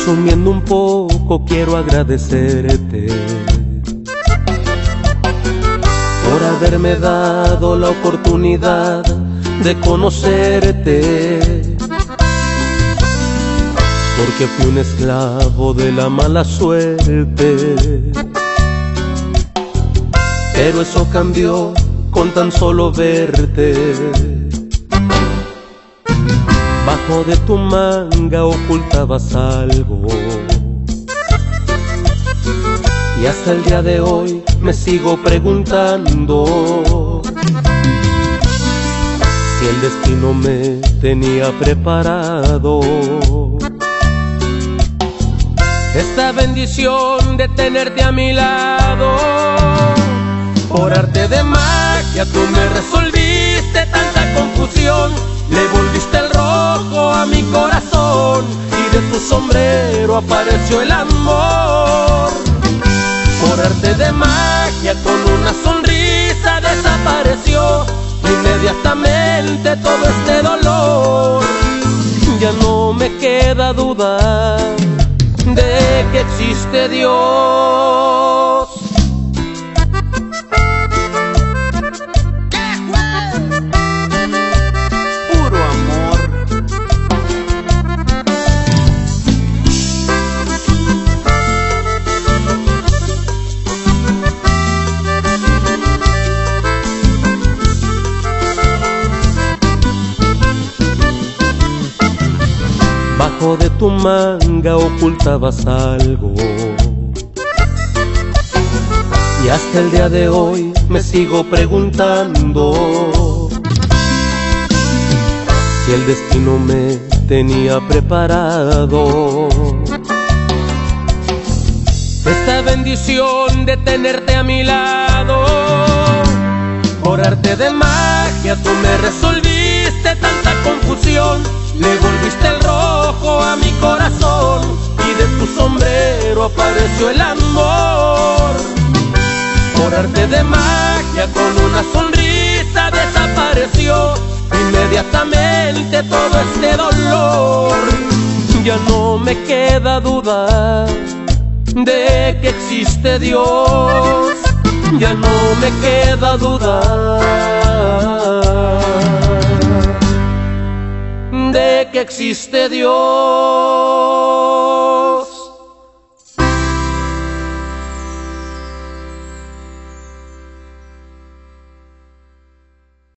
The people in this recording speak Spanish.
Resumiendo un poco, quiero agradecerte por haberme dado la oportunidad de conocerte, porque fui un esclavo de la mala suerte. Pero eso cambió con tan solo verte. Bajo de tu manga ocultabas algo, y hasta el día de hoy me sigo preguntando si el destino me tenía preparado esta bendición de tenerte a mi lado. Por arte de magia tú me resolviste tanta confusión, le volviste el rojo a mi corazón y de tu sombrero apareció el amor. Por arte de magia con una sonrisa desapareció inmediatamente todo este dolor. Ya no me queda duda de que existe Dios. Puro amor. Bajo de tu manga ocultabas algo, y hasta el día de hoy me sigo preguntando si el destino me tenía preparado esta bendición de tenerte a mi lado. Por arte de magia tú me resolviste tanta confusión, le volviste el rojo a mi corazón y de tu sombrero apareció el amor. Por arte de magia con una sonrisa desapareció inmediatamente todo este dolor. Ya no me queda duda de que existe Dios. Ya no me queda duda de que existe Dios.